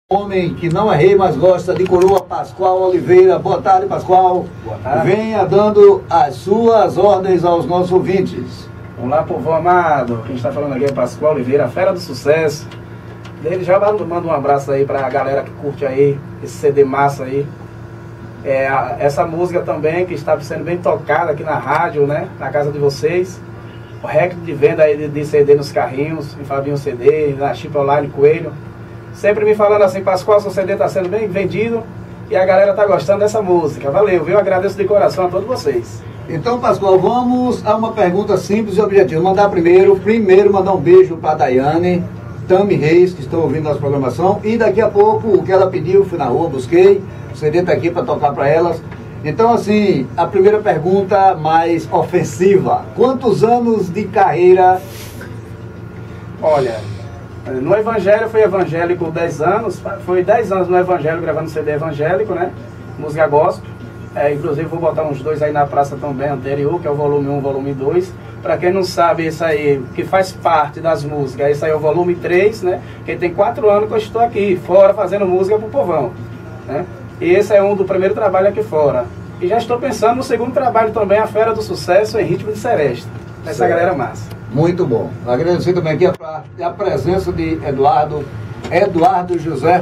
Homem que não é rei, mas gosta de coroa, Pascoal Oliveira. Boa tarde, Pascoal. Boa tarde. Venha dando as suas ordens aos nossos ouvintes. Vamos lá, povo amado. Quem está falando aqui é Pascoal Oliveira, a fera do sucesso. Ele já manda um abraço aí para a galera que curte aí esse CD massa aí. Essa música também que está sendo bem tocada aqui na rádio, né? Na casa de vocês. O recorde de venda aí de CD nos carrinhos, em Fabinho CD, na Chip Online Coelho. Sempre me falando assim, Pascoal, seu CD está sendo bem vendido e a galera está gostando dessa música. Valeu, viu? Agradeço de coração a todos vocês. Então, Pascoal, vamos a uma pergunta simples e objetiva. Mandar primeiro mandar um beijo para a Daiane, Tami Reis, que estão ouvindo nossa programação. E daqui a pouco, o que ela pediu, fui na rua, busquei. O CD está aqui para tocar para elas. Então, assim, a primeira pergunta mais ofensiva. Quantos anos de carreira? Olha, no Evangelho foi evangélico 10 anos. Foi 10 anos no Evangelho gravando CD evangélico, né? Música gospel. Inclusive vou botar uns dois aí na praça também anterior, que é o volume 1, volume 2. Para quem não sabe, isso aí, que faz parte das músicas, isso aí é o volume 3, né? Que tem 4 anos que eu estou aqui, fora, fazendo música pro povão, né? E esse é do primeiro trabalho aqui fora. E já estou pensando no segundo trabalho também, A Fera do Sucesso, em ritmo de seresta. Essa galera massa. Muito bom. Agradecer também aqui a presença de Eduardo José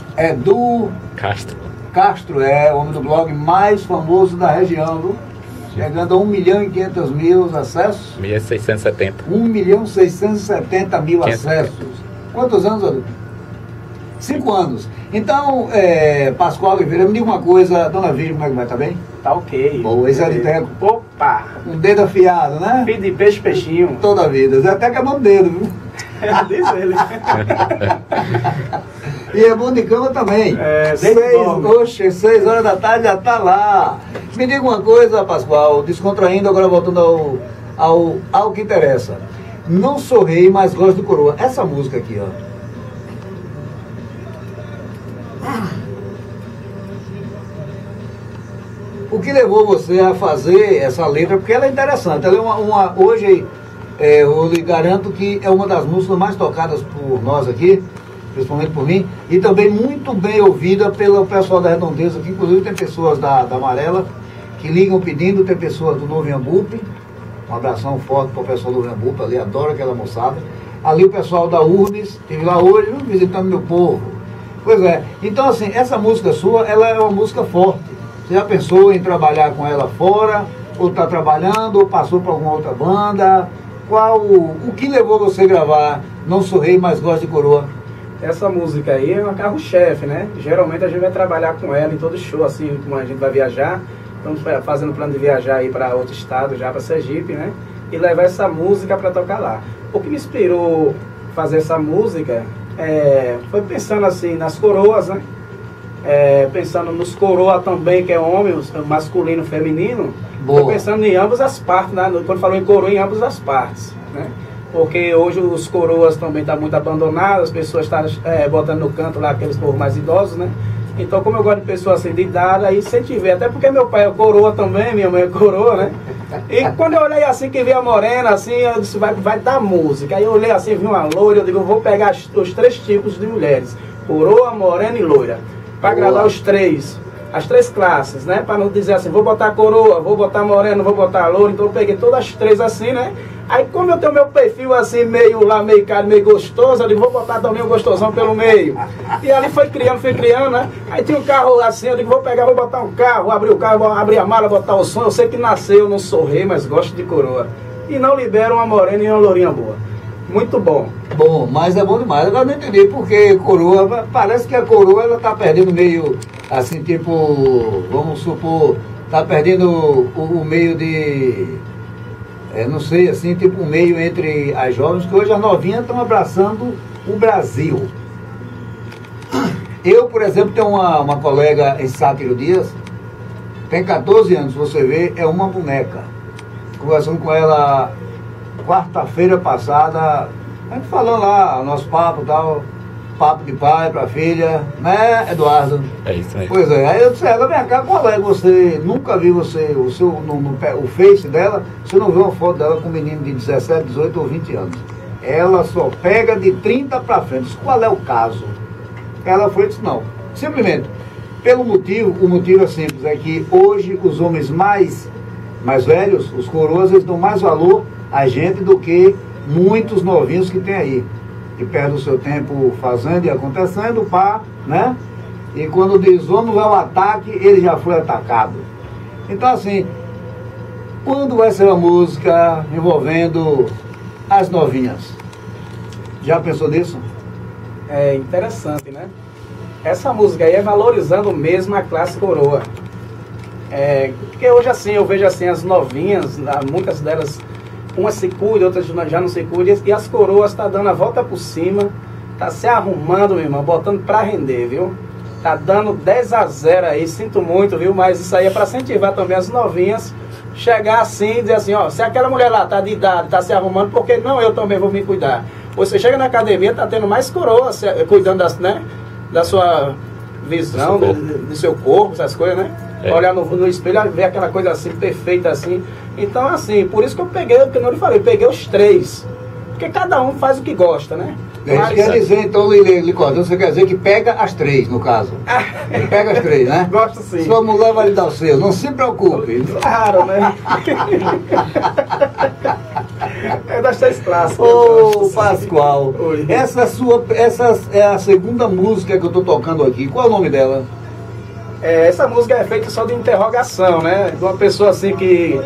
Castro, é o homem do blog mais famoso da região, viu? Chegando a 1.500.000 acessos. 1.670. 1.670.000 acessos. Quantos anos, Edu? 5 anos. Então, Pascoal Oliveira, me diga uma coisa, dona Virgem, como é que vai? Tá bem? Tá ok. Boa, esse é de tempo. Opa! Um dedo afiado, né? Filho de peixe, peixinho. Toda a vida. Você até queimou o dedo, viu? Diz ele. E é bom de cama também. 6 horas da tarde já tá lá. Me diga uma coisa, Pascoal, descontraindo, agora voltando ao que interessa. Não sou rei, mas gosto de coroa. Essa música aqui, ó. O que levou você a fazer essa letra? Porque ela é interessante. Ela é hoje, eu lhe garanto que é uma das músicas mais tocadas por nós aqui, principalmente por mim, e também muito bem ouvida pelo pessoal da Redondeza, que inclusive tem pessoas da Amarela que ligam pedindo, tem pessoas do Novo Iambupe. Um abração forte para o pessoal do Novo Iambupe, ali adoro aquela moçada. Ali o pessoal da Urbis, estive lá hoje visitando meu povo. Pois é, então assim, essa música sua, ela é uma música forte. Você já pensou em trabalhar com ela fora, ou está trabalhando, ou passou para alguma outra banda? O que levou você a gravar Não Sou Rei, mas Gosto de Coroa? Essa música aí é uma carro-chefe, né? Geralmente a gente vai trabalhar com ela em todo show, assim, como a gente vai viajar. Estamos fazendo plano de viajar aí para outro estado, já para Sergipe, né? E levar essa música para tocar lá. O que me inspirou fazer essa música foi pensando assim nas coroas, né? Pensando nos coroa também, que é homem, masculino, feminino. Boa. Tô pensando em ambas as partes, né? Quando falou em coroa, em ambas as partes, né? Porque hoje os coroas também estão muito abandonados, as pessoas estão botando no canto lá aqueles povos mais idosos, né? Então, como eu gosto de pessoas assim de idade, aí incentiver, até porque meu pai é coroa também, minha mãe é coroa, né? E quando eu olhei assim, que vi a morena, assim, eu disse, vai dar música. Aí eu olhei assim, vi uma loira, eu digo, eu vou pegar os 3 tipos de mulheres, coroa, morena e loira, para agradar as 3 classes, né? Para não dizer assim, vou botar coroa, vou botar morena, vou botar loura. Então eu peguei todas as 3 assim, né? Aí como eu tenho meu perfil assim, meio caro, meio gostoso, eu digo, vou botar também um gostosão pelo meio. E ali fui criando, né? Aí tinha um carro assim, eu digo, vou botar um carro, abrir o carro, abrir a mala, botar o som. Eu sei que nasceu, não sou rei, mas gosto de coroa. E não libero uma morena e uma lourinha boa. Muito bom. Bom, mas é bom demais. Agora não entendi porque coroa, parece que a coroa ela tá perdendo meio, assim, tipo, vamos supor, tá perdendo o meio de, não sei, assim, tipo, o meio entre as jovens, que hoje as novinhas estão abraçando o Brasil. Eu, por exemplo, tenho uma colega em Sátiro Dias, tem 14 anos, você vê, é uma boneca. Conversando com ela quarta-feira passada, a gente falando lá, o nosso papo e tal, papo de pai para filha, né, Eduardo? É isso mesmo. Pois é, aí eu disse, ela, vem cá, qual é você, nunca vi você, o Face dela, você não viu uma foto dela com um menino de 17, 18 ou 20 anos. Ela só pega de 30 para frente. Qual é o caso? Ela foi e disse, não. Simplesmente, o motivo é simples, é que hoje os homens mais velhos, os coroas, eles dão mais valor a gente do que muitos novinhos que tem aí. Que perdem o seu tempo fazendo e acontecendo, pá, né? E quando diz vamos ao ataque, ele já foi atacado. Então assim, quando vai ser uma música envolvendo as novinhas? Já pensou nisso? É interessante, né? Essa música aí é valorizando mesmo a classe coroa. Porque hoje assim, eu vejo assim, as novinhas, muitas delas, umas se cuidam, outras já não se cuidam, e as coroas estão dando a volta por cima, tá se arrumando, meu irmão, botando pra render, viu? Tá dando 10-0 aí, sinto muito, viu? Mas isso aí é para incentivar também as novinhas, chegar assim e dizer assim, ó, se aquela mulher lá tá de idade, tá se arrumando, por que não eu também vou me cuidar? Você chega na academia, tá tendo mais coroas cuidando da sua visão, do seu corpo, essas coisas, né? Olhar no espelho, ver aquela coisa assim, perfeita assim. Então, assim, por isso que eu peguei, porque não lhe falei, peguei os 3. Porque cada um faz o que gosta, né? Isso quer dizer, então, Licordão, você quer dizer que pega as 3, no caso. Pega as 3, né? Gosto sim. Sua mulher vai lhe dar o seu, não se preocupe. Claro, né? É das 3 classes. Ô, Pascoal, essa é a segunda música que eu estou tocando aqui. Qual é o nome dela? Essa música é feita só de interrogação, né? De uma pessoa assim que...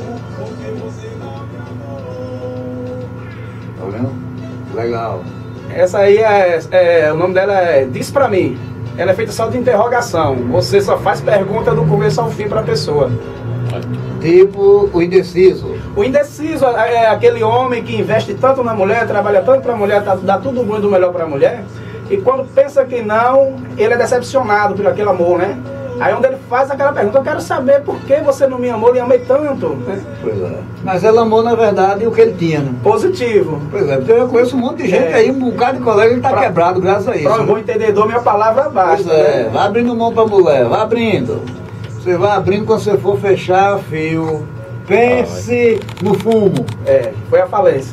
Tá vendo? Legal. Essa aí o nome dela é Diz Pra Mim. Ela é feita só de interrogação. Você só faz pergunta do começo ao fim pra pessoa. Tipo o indeciso. O indeciso é aquele homem que investe tanto na mulher, trabalha tanto pra mulher, dá tudo bom e do melhor pra mulher. E quando pensa que não, ele é decepcionado por aquele amor, né? Aí onde ele faz aquela pergunta, eu quero saber por que você não me amou e amei tanto, né? Pois é. Mas ela amou, na verdade, o que ele tinha, né? Positivo. Pois é, porque eu conheço um monte de gente aí, um bocado de colega, ele tá quebrado graças a isso. Para um bom entendedor, minha palavra basta. Pois é, né? vai abrindo mão pra mulher, vai abrindo. Você vai abrindo quando você for fechar fio. Pense no fumo. Foi a falência.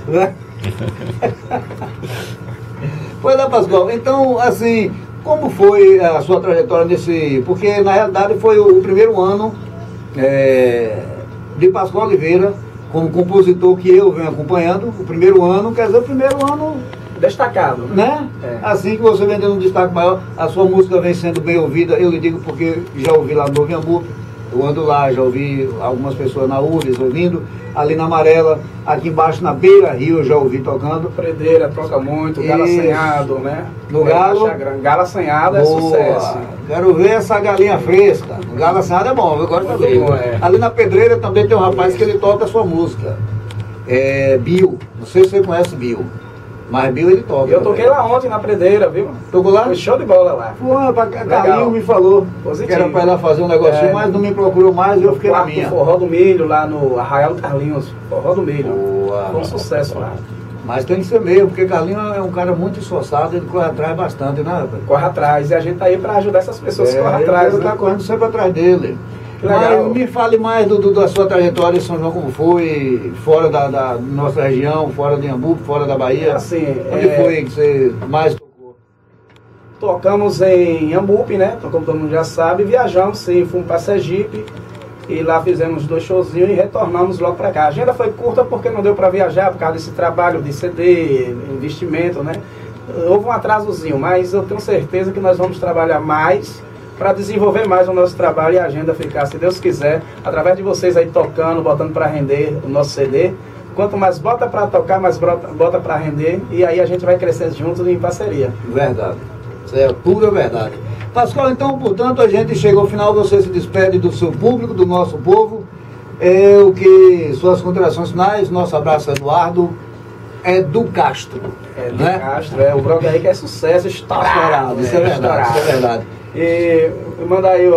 Pois é, Pascoal. Então, assim, como foi a sua trajetória nesse... Porque, na realidade, foi o primeiro ano de Pascoal Oliveira, como compositor que eu venho acompanhando. O primeiro ano, quer dizer, o primeiro ano... Destacado. Né? Assim que você vem tendo um destaque maior, a sua música vem sendo bem ouvida. Eu lhe digo porque já ouvi lá no Novo Iambupe. Eu ando lá, já ouvi algumas pessoas na URGS ouvindo, ali na Amarela, aqui embaixo na Beira Rio eu já ouvi tocando. Predeira toca muito, Galo Assanhado, né? No Galo? Galo Assanhado é sucesso. Quero ver essa galinha fresca. O Galo Assanhado é bom, eu gosto dele. Ali na Pedreira também tem um rapaz que ele toca a sua música. Bill, não sei se você conhece Bill. Mas Bill ele toca. Eu toquei lá ontem na Predeira, viu? Tocou lá? Foi show de bola lá. Carlinho me falou que era pra ela fazer um negocinho, mas não me procurou mais e eu fiquei na minha. Forró do Milho, lá no Arraial do Carlinhos. Forró do Milho. Boa. Foi um sucesso lá. Mas tem que ser mesmo, porque Carlinho é um cara muito esforçado, ele corre atrás bastante, né, rapaz? Corre atrás. E a gente tá aí pra ajudar essas pessoas que correm atrás. Ele tá correndo sempre atrás dele. Legal. Mas me fale mais da sua trajetória em São João, como foi, fora da nossa região, fora de Iambupe, fora da Bahia. Assim, onde foi que você mais tocou? Tocamos em Iambupe, né? Como todo mundo já sabe, viajamos sim, fomos para Sergipe e lá fizemos 2 showzinhos e retornamos logo para cá. A agenda foi curta porque não deu para viajar por causa desse trabalho de CD, investimento, né? Houve um atrasozinho, mas eu tenho certeza que nós vamos trabalhar mais para desenvolver mais o nosso trabalho e a agenda ficar, se Deus quiser, através de vocês aí tocando, botando para render o nosso CD. Quanto mais bota para tocar, mais bota para render, e aí a gente vai crescer juntos em parceria. Verdade. Isso é pura verdade. Pascoal, então, portanto, a gente chega ao final, você se despede do seu público, do nosso povo. Suas considerações finais, nosso abraço, Eduardo. Do Castro. Do Castro, o blog aí que é sucesso, estourado. Isso é verdade, isso é verdade. E manda aí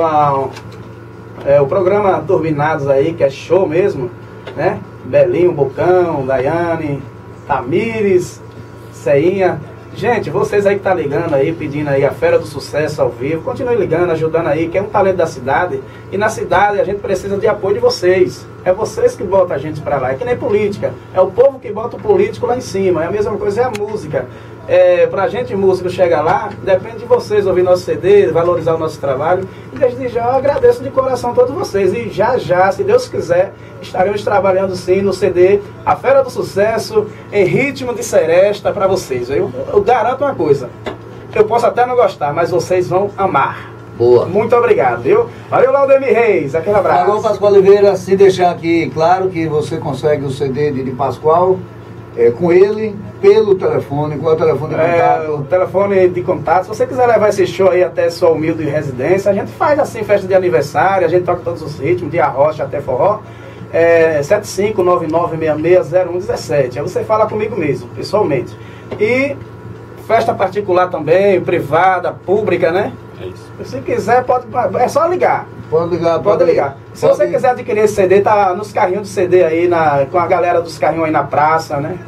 o programa Turbinados aí, que é show mesmo, né? Belinho, Bocão, Daiane, Tamires, Ceinha. Gente, vocês aí que tá ligando aí, pedindo aí a Fera do Sucesso ao vivo, continue ligando, ajudando aí, que é um talento da cidade. E na cidade a gente precisa de apoio de vocês. É vocês que botam a gente pra lá. É que nem política. É o povo que bota o político lá em cima. É a mesma coisa, é a música. Pra gente músico chegar lá, depende de vocês ouvir nosso CD, valorizar o nosso trabalho. E desde já eu agradeço de coração a todos vocês. E já, se Deus quiser, estaremos trabalhando sim no CD A Fera do Sucesso, em ritmo de seresta para vocês. Eu garanto uma coisa, eu posso até não gostar, mas vocês vão amar. Boa. Muito obrigado, viu? Valeu, Laudemir Reis, aquele abraço. Agora, Pascoal Oliveira, se deixar aqui claro que você consegue o CD de Pascoal com ele, pelo telefone. Qual é o telefone de contato? O telefone de contato, se você quiser levar esse show aí até sua humilde residência, a gente faz assim, festa de aniversário, a gente toca todos os ritmos, de arrocha até forró, 7599660117. Aí você fala comigo mesmo, pessoalmente. E festa particular também, privada, pública, né? É isso. Se quiser, é só ligar. Pode ligar, Pode ligar. Se você quiser adquirir esse CD, tá nos carrinhos de CD aí, com a galera dos carrinhos aí na praça, né?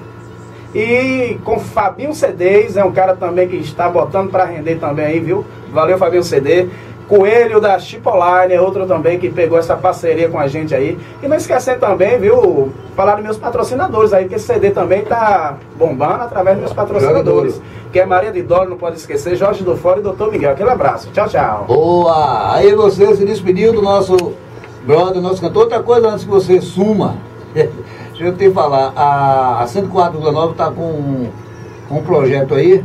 E com Fabinho CDs, é um cara também que está botando para render também aí, viu? Valeu, Fabinho CD. Coelho da Chipoline, é outro também que pegou essa parceria com a gente aí. E não esquecendo também, viu, falar dos meus patrocinadores aí, porque esse CD também tá bombando através dos meus patrocinadores. Que é Maria de Dólar, não pode esquecer, Jorge do Fora e Dr. Miguel. Aquele abraço. Tchau, tchau. Boa! Aí você se despediu do nosso brother, nosso cantor. Outra coisa antes que você suma, deixa eu te falar, a 104,9 está com um projeto aí,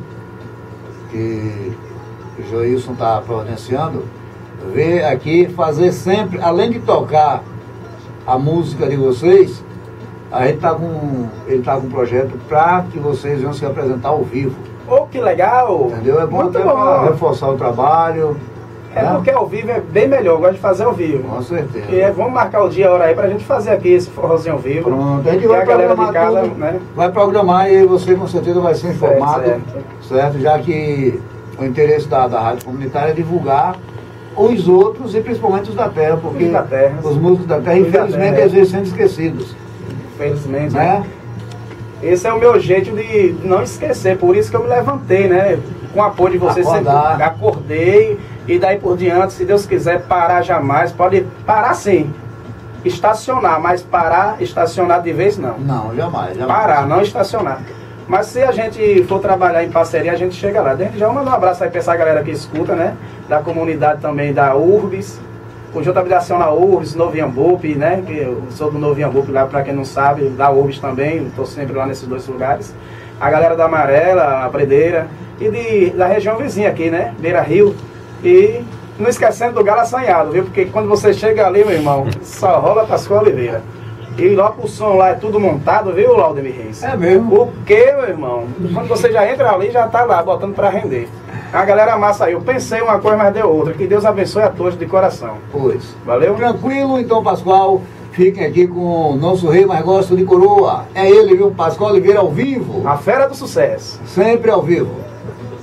que o Joilson está providenciando, ver aqui, fazer sempre, além de tocar a música de vocês, a gente ele está com um projeto para que vocês venham se apresentar ao vivo. Oh, que legal! Entendeu? É bom muito até para reforçar o trabalho. Porque ao vivo é bem melhor, eu gosto de fazer ao vivo. Com certeza. E vamos marcar o dia, a hora aí, pra gente fazer aqui esse forrozinho ao vivo. Pronto, a gente vai programar tudo, né? Vai programar e você com certeza vai ser informado, certo? Já que o interesse da rádio comunitária é divulgar os outros e principalmente os da terra, porque os músicos da terra, infelizmente, às vezes sendo esquecidos. Infelizmente, né? Esse é o meu jeito de não esquecer, por isso que eu me levantei, né? Com o apoio de vocês, acordei e daí por diante, se Deus quiser, parar jamais. Pode parar sim, estacionar, mas parar, estacionar de vez não. Não, jamais. Parar, não estacionar. Mas se a gente for trabalhar em parceria, a gente chega lá. Desde já, manda um abraço aí pra essa galera que escuta, né? Da comunidade também da Urbis, Conjunto Habitacional Urbis, Novo Iambupe, né? Que eu sou do Novo Iambupe lá, pra quem não sabe, da Urbis também, estou sempre lá nesses dois lugares. A galera da Amarela, a Predeira, e da região vizinha aqui, né? Beira Rio. E não esquecendo do Galo Assanhado, viu? Porque quando você chega ali, meu irmão, só rola Pascoal Oliveira. E logo o som lá é tudo montado, viu, Laudemir Reis? É mesmo? O que, meu irmão? Quando você já entra ali, já tá lá, botando pra render. A galera massa aí. Eu pensei uma coisa, mas deu outra. Que Deus abençoe a todos de coração. Pois. Valeu? Tranquilo, então, Pascoal. Fiquem aqui com o nosso rei mais gosto de coroa. É ele, viu? Pascoal Oliveira ao vivo. A Fera do Sucesso. Sempre ao vivo.